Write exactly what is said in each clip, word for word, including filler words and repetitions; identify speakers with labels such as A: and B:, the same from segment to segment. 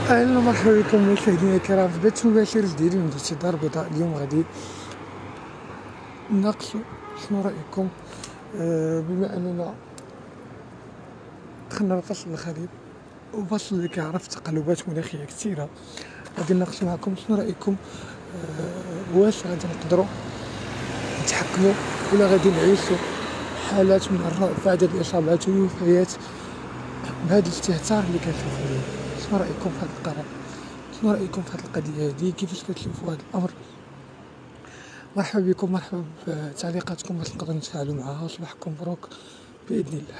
A: اهلا ومرحبا بكم مشاهدينا الكرام في بث مباشر جديد من دوسي دار بيضاء. اليوم غادي نناقشوا شنو رايكم آه بما اننا دخلنا لفصل الخريف وفصل اللي كيعرف تقلبات مناخيه كثيره. غادي نناقشوا معكم شنو رايكم آه واش غادي نقدروا نتحكموا ولا غادي نعيشوا حالات من الرعب في عدد الاصابات والوفيات بهذا الاستهتار اللي كنشوفوا اليوم. شنو رايكم في هذا القرار؟ شنو رايكم في هذه القضيه هذه؟ كيفاش كتشوفوا هذا الامر؟ مرحبا بكم، مرحبا بتعليقاتكم باش نقدروا نتفاعلوا معها. وصباحكم مبروك باذن الله.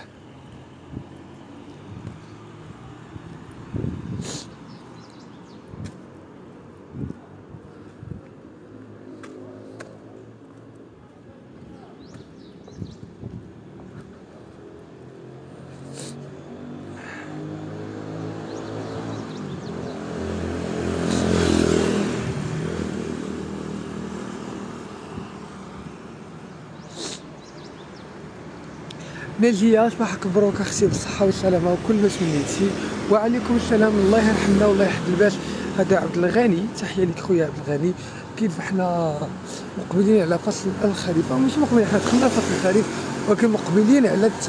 A: ناجية صباحك مبروك اختي بالصحة والسلامة وكل ما تمنيتي. وعليكم السلام، الله يرحمنا والله يحفظ الباش. هذا عبد الغني، تحية لك خويا عبد الغني. كيف حنا مقبلين على فصل الخريف، او مش مقبلين، حنا دخلنا فصل الخريف ولكن مقبلين على الت...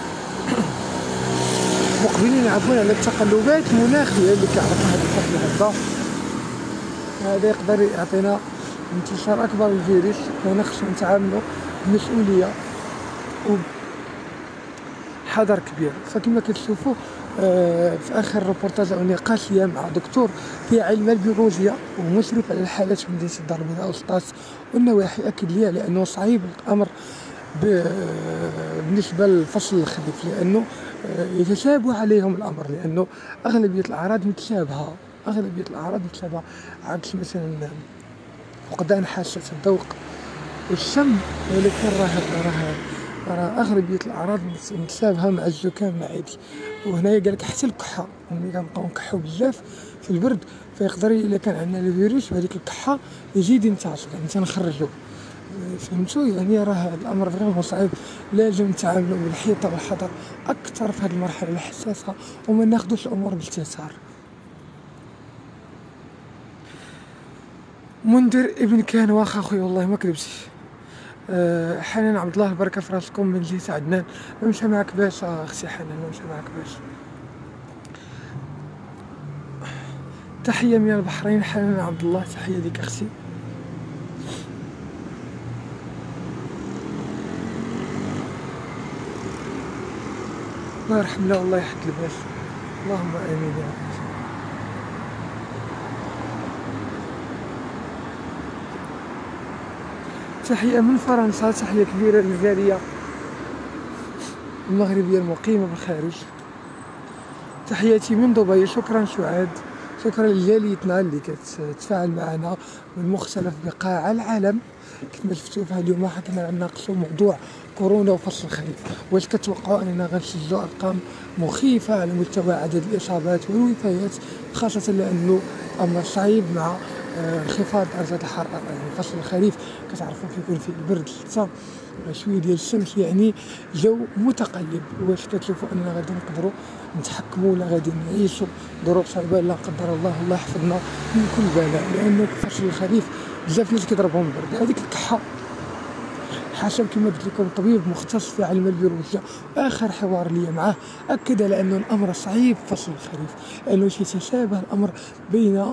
A: مقبلين عفوا على التقلبات المناخية اللي كيعرفها هذا الفصل. هذا هذا يقدر يعطينا انتشار اكبر للفيروس، وهنا خصنا نتعاملوا بمسؤولية و حذر كبير. فكما كتشوفوا آه في اخر روبورتاج او نقاش ليا مع دكتور في علم البيولوجيا ومشرف على الحالات في مدينه الدار البيضاء وسطاس والنواحي، اكد لي على انه صعيب الامر بالنسبه للفصل الخريف، لانه آه يتشابه عليهم الامر، لانه اغلبيه الاعراض متشابهه اغلبيه الاعراض متشابهه عكس مثلا فقدان حاسه الذوق والشم. ولكن راه راه راه اغلبيه الاعراض متشابهه مع الزكام العادي. وهنايا قالك حتى الكحه، ملي كنبقاو نكحو بزاف في البرد فيقدر الا كان عندنا الفيروس وهذيك الكحه يزيد ينتشر، يعني تنخرجوا. فهمتوا؟ يعني راه الامر فريمون صعيب، لازم نتعاملوا بالحيطه والحذر اكثر في هذه المرحله الحساسه وما ناخذوش الامور باستهتار. منذر ابن كان واخا خويا والله ما كذبتش. أه حنان عبد الله البركه في راسكم من جهه عدنان. ما مشى معك باش اختي حنان، ما مشى معك باش. تحيه من البحرين حنان عبد الله، تحيه ليك اختي. الله يرحمنا والله يحد الباس، اللهم امين يا رب. تحيه من فرنسا، تحيه كبيره للجاليه المغربيه المقيمه بالخارج. تحياتي من دبي، شكرا سعاد، شكرا لجاليتنا اللي كتتفاعل معنا من مختلف بقاع العالم. كما شفتوا في اليوم حنا غنناقشوا موضوع كورونا وفصل الخريف. واش كتوقعوا اننا غنسجلوا ارقام مخيفه على مستوى عدد الاصابات والوفيات، خاصه لانه امر صعيب مع انخفاض درجه الحراره؟ يعني فصل الخريف كتعرفوا كيكون فيه البرد حتى شويه ديال الشمس، يعني جو متقلب. واش كتشوفوا اننا غادي نقدروا نتحكموا ولا غادي نعيشوا ظروف صعيبه لا قدر الله الله يحفظنا من كل بلاء؟ لانه في فصل الخريف بزاف الناس كيضربهم البرد. هذيك الكحه حسب كما قلت لكم طبيب مختص في علم البيولوجيا، اخر حوار لي معاه اكد على انه الامر صعيب في فصل الخريف، لانه يتشابه الامر بين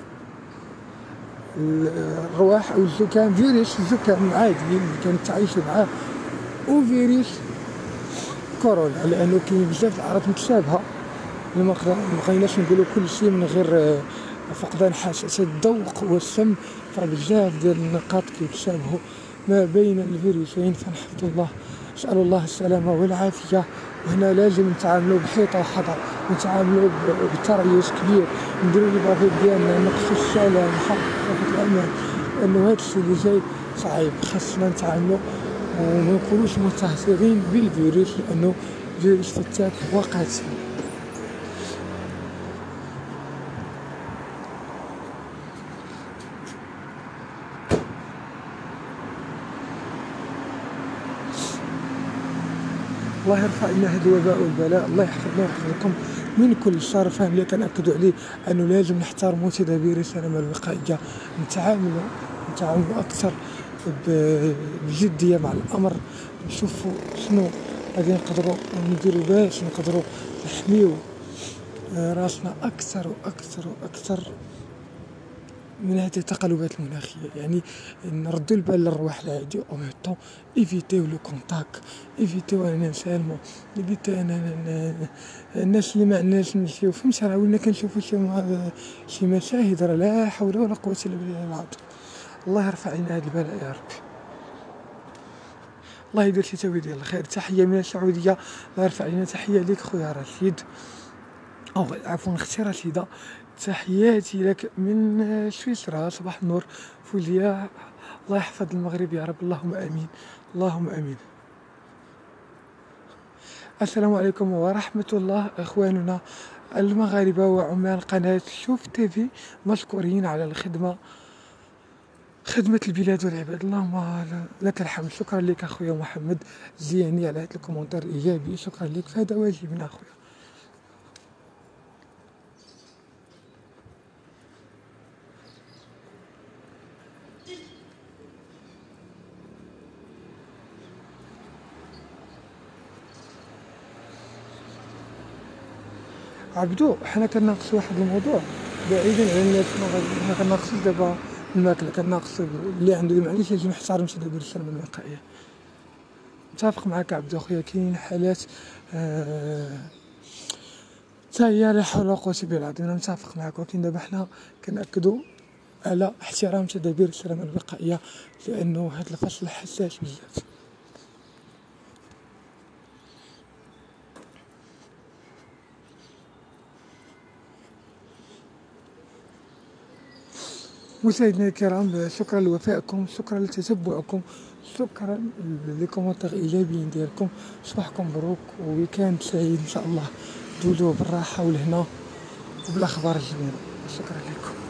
A: الرواح او الزكام، فيروس الزكام العادي اللي كانت تعيشوا معاه وفيروس كورونا، لانه كاين بزاف الاعراض متشابهه. ما بقيناش نقولوا كل شيء من غير فقدان حاسه الذوق والسم، فرا بزاف ديال النقاط كيتشابهوا ما بين الفيروسين. فنحمد الله، نسال الله السلامه والعافيه. وهنا لازم نتعاملوا بحيطه وحذر، نتعاملوا بتريث كبير، نديروا البرافيل ديالنا، نقصوا السلام، نحققوا الامان، لانه هذا الشيء اللي جاي صعيب. خاصنا نتعاملوا وما نكونوش مستهترين بالفيروس، لانه فيروس فتاك وقاتل. الله يرفع لنا هذا الوباء والبلاء، الله يحفظنا ويحفظكم من كل شر. فهم اللي كنأكدوا عليه انه لازم نحترموا تدابير السلامه الوقائيه، نتعاملوا نتعاملوا اكثر بجديه مع الامر، نشوفوا شنو غادي نقدروا نديروا باش نقدروا نحميو راسنا اكثر واكثر واكثر من هذه التقلبات المناخيه. يعني نردوا البال للرواح العادي او ميم طون ايفيتيو لو كونتاك، ايفيتيو اننا نسالمو، ايفيتيو اننا الناس اللي ما عندناش نمشيو فهمتي. راه ولينا كنشوفوا شي شي مشاهد راه لا حول ولا قوه الا بالله العظيم. الله يرفع لنا هذا البلاء يا ربي، الله يدير شي تاويل ديال الخير. تحيه من السعوديه، الله يرفع لنا. تحيه ليك خويا رشيد، او عفوا اختي رشيده، تحياتي لك من سويسرا. صباح النور فوليا، الله يحفظ المغرب يا رب، اللهم امين اللهم امين. السلام عليكم ورحمه الله اخواننا المغاربه وعمال قناه شوف تيفي، مشكورين على الخدمه، خدمة البلاد والعباد. اللهم لك الحمد. شكرا لك اخويا محمد زياني على هذا الكومنتار الايجابي، شكرا لك، فهذا واجبنا اخويا. عبدو، حنا كنناقشوا واحد الموضوع بعيدا عن الناس، حنا كنناقشوا دابا الماكله، كنناقشوا اللي عنده معليش لازم يحترم تدابير السلامه الوقائيه. متفق معك عبدو خويا، كاين حالات آه حتى هي لا حول ولا قوه الا بالله العظيم. انا متفق معك، ولكن دابا حنا كنأكدوا على احترام تدابير السلامه الوقائيه لانه هذا الفصل حساس بزاف. مشاهدينا الكرام، شكرا لوفائكم، شكرا لتتبعكم، شكرا لكومنتار ايجابيين ديالكم. صباحكم مبروك وويكاند سعيد ان شاء الله، دولوا بالراحه والهنا وبالاخبار الجميله. شكرا لكم.